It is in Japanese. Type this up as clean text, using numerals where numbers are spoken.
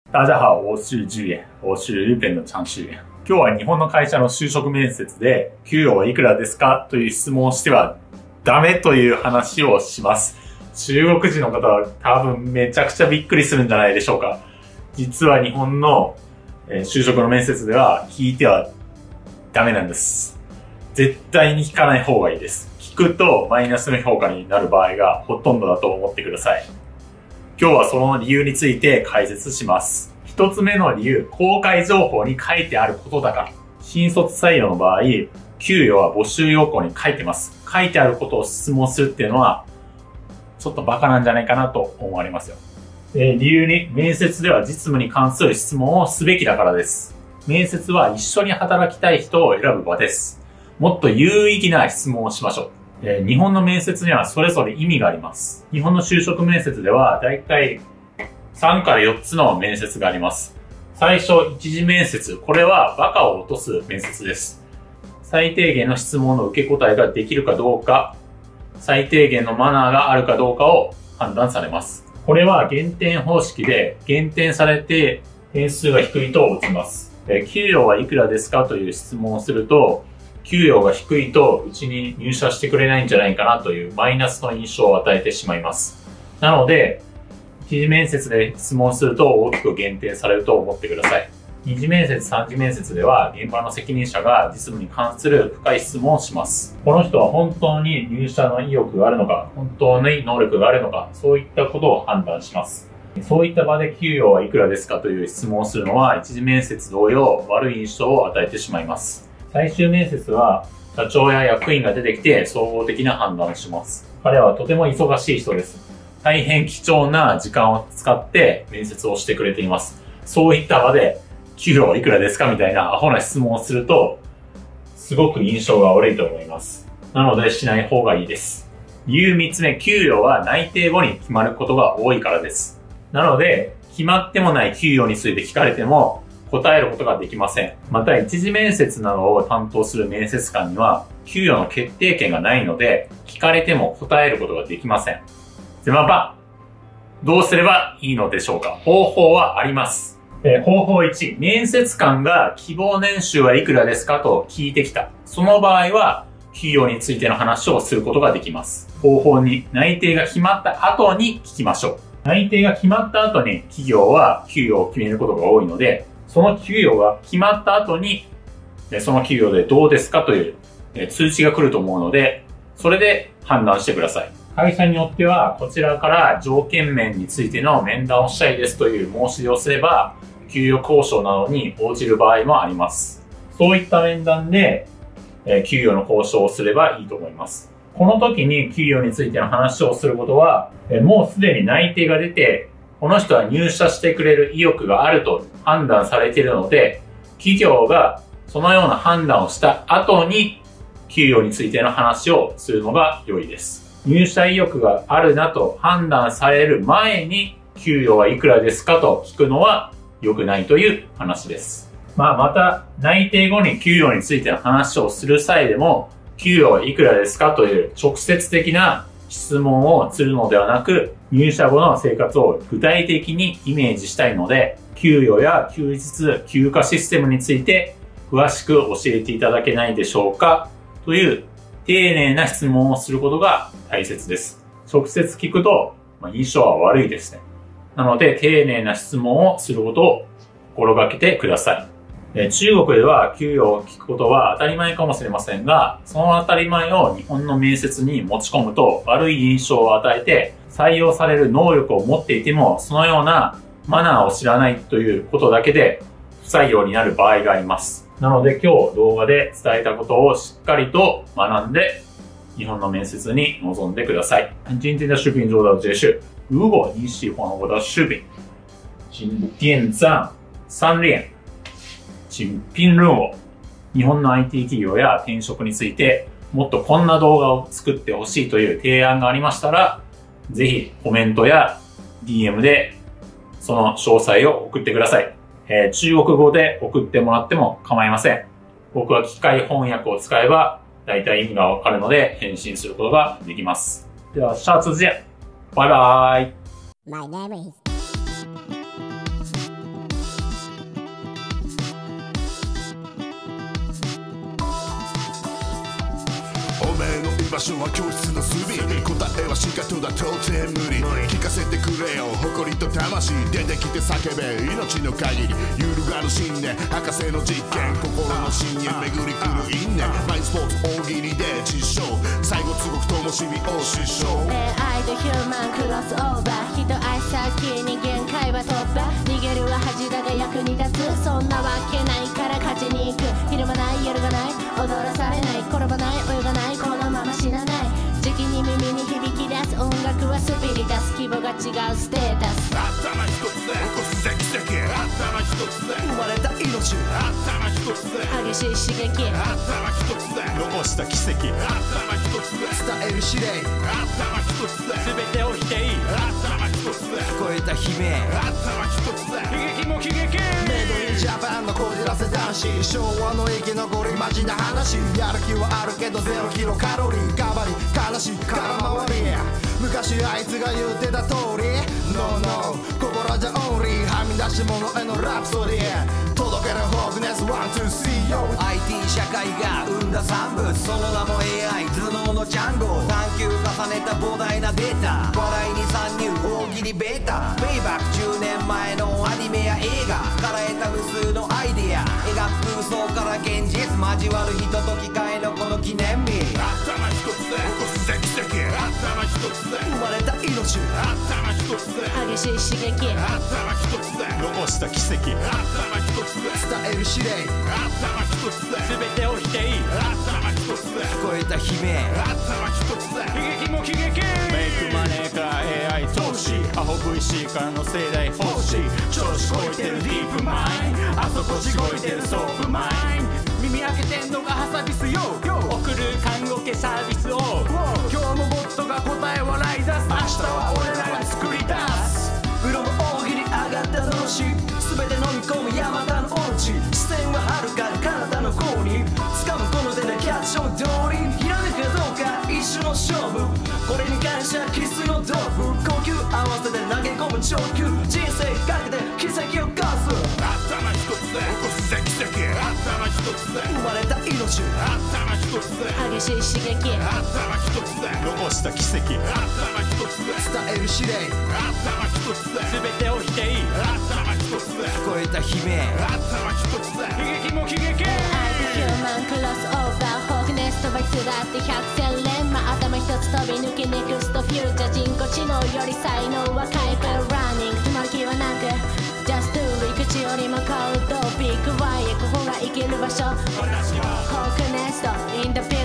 大家好，我是志远，我是日本の常識。今日は日本の会社の就職面接で、給与はいくらですかという質問をしてはダメという話をします。中国人の方は多分めちゃくちゃびっくりするんじゃないでしょうか。実は日本の就職の面接では聞いてはダメなんです。絶対に聞かない方がいいです。聞くとマイナスの評価になる場合がほとんどだと思ってください。今日はその理由について解説します。一つ目の理由、公開情報に書いてあることだから。新卒採用の場合、給与は募集要項に書いてます。書いてあることを質問するっていうのは、ちょっとバカなんじゃないかなと思われますよ。理由に、面接では実務に関する質問をすべきだからです。面接は一緒に働きたい人を選ぶ場です。もっと有意義な質問をしましょう。日本の面接にはそれぞれ意味があります。日本の就職面接ではだいたい3から4つの面接があります。最初、一次面接。これはバカを落とす面接です。最低限の質問の受け答えができるかどうか、最低限のマナーがあるかどうかを判断されます。これは減点方式で、減点されて点数が低いと落ちます。給与はいくらですかという質問をすると、給与が低いとうちに入社してくれないんじゃないかなというマイナスの印象を与えてしまいます。なので、一次面接で質問すると大きく減点されると思ってください。二次面接、三次面接では現場の責任者が実務に関する深い質問をします。この人は本当に入社の意欲があるのか、本当に能力があるのか、そういったことを判断します。そういった場で給与はいくらですかという質問をするのは一次面接同様悪い印象を与えてしまいます。最終面接は社長や役員が出てきて総合的な判断をします。彼はとても忙しい人です。大変貴重な時間を使って面接をしてくれています。そういった場で給与はいくらですかみたいなアホな質問をするとすごく印象が悪いと思います。なのでしない方がいいです。理由3つ目、給与は内定後に決まることが多いからです。なので決まってもない給与について聞かれても答えることができません。また一次面接などを担当する面接官には給与の決定権がないので聞かれても答えることができません。ではどうすればいいのでしょうか。方法はあります。方法1、面接官が希望年収はいくらですかと聞いてきた。その場合は給与についての話をすることができます。方法2、内定が決まった後に聞きましょう。内定が決まった後に企業は給与を決めることが多いので、その給与が決まった後にその給与でどうですかという通知が来ると思うので、それで判断してください。会社によってはこちらから条件面についての面談をしたいですという申し出をすれば給与交渉などに応じる場合もあります。そういった面談で給与の交渉をすればいいと思います。この時に給与についての話をすることはもうすでに内定が出てこの人は入社してくれる意欲があると判断されているので企業がそのような判断をした後に給与についての話をするのが良いです。入社意欲があるなと判断される前に給与はいくらですかと聞くのは良くないという話です。また内定後に給与についての話をする際でも給与はいくらですかという直接的な質問をするのではなく入社後の生活を具体的にイメージしたいので給与や休日、休暇システムについて詳しく教えていただけないでしょうかという丁寧な質問をすることが大切です。直接聞くと印象は悪いですね。なので丁寧な質問をすることを心がけてください。中国では給与を聞くことは当たり前かもしれませんが、その当たり前を日本の面接に持ち込むと悪い印象を与えて採用される能力を持っていてもそのようなマナーを知らないということだけで不採用になる場合があります。なので今日動画で伝えたことをしっかりと学んで日本の面接に臨んでください。今天的视频就到结束。如果你喜欢我的视频，请点赞3連。请評論を。日本の IT 企業や転職についてもっとこんな動画を作ってほしいという提案がありましたら、ぜひコメントや DM でその詳細を送ってください。中国語で送ってもらっても構いません。僕は機械翻訳を使えば大体意味がわかるので返信することができます。では、下次见。バイバイ。My name is 場所は教室の隅、答えはしかとだ到底無理。聞かせてくれよ誇りと魂、出てきて叫べ命の限り。揺るがぬ信念博士の実験、心の深淵巡り来る因縁。マインスポーツ大喜利で実証、最後すごくともしびを失笑。 AI とヒューマンクロスオーバー、人愛先に限界は突破。逃げるは恥だが役に立つ、そんなわけないから勝ちに行く。ひるまない揺るがない、踊らされない、転ばない泳がない、このまま死なない。時期に耳に響き出す音楽はスピリタス、規模が違うステータス。 頭一つで起こす奇跡、頭一つで生まれた命、頭一つで激しい刺激、 頭一つで残した奇跡、 頭一つで伝える指令、頭一つで全てを否定、 頭一つで聞こえた悲鳴、 頭一つで悲劇も喜劇。 メイドインジャパンのこじらせ男子、昭和の生き残りマジな話。やる気はあるけど0キロカロリー、ガバリ悲しい空回り。昔あいつが言ってた通り No no ここらじゃオンリー、はみ出し物へのラプソディ、届けるホークネス 1,2,3 IT 社会が生んだ産物、その名も AI 頭脳のジャンゴ、探求重ねた膨大なデータ、笑いに参入大喜利ベータ、ペイバック10年前のアニメや映画から得た無数のアイデア、描く空想から現実交わる人と機械のこの記念日。 頭一つで起こす奇跡、頭一つで生まれた命、 頭一つで激しい刺激、 頭一つで残した奇跡、 頭一つで伝える指令、 頭一つで全てを否定、 頭一つで聞こえた悲鳴、 頭一つで悲劇も喜劇。メイクマネーから AI 投資、アホ VC からの盛大奉仕、調子こいてるディープマイン、あそこしごいてるソープマイン、耳開けてんのがハサビスよ、送る看護系サービスを、今日もボットが答え笑い出す、明日は俺らが作り出す。 プロも大喜利上がったのし、全て飲み込む山田のオロチ、視線は遥か彼方の方に掴むこの手でキャッチを通り、ひらめくかどうか一種の勝負、これに関しては生粋の道具、呼吸合わせて投げ込む長球、人生かけて奇跡を起こす。 頭一つで起こす奇跡、頭一つで生まれた命、 頭一つで激しい刺激、 頭一つで残した奇跡、 頭一つで伝える指令、 頭一つで全てを否定、 頭一つで聞こえた悲鳴、 頭一つで悲劇も喜劇。 AI とヒューマンクロスオーバー、ホークネストバイツだって百戦錬磨、頭一つ飛び抜けネクストフューチャー、人工知能より才能若いからランニング、止まる気はなく Just do it、 口よりもコールドピークワイエ、ここが生きる場所、ホークネスト in the pit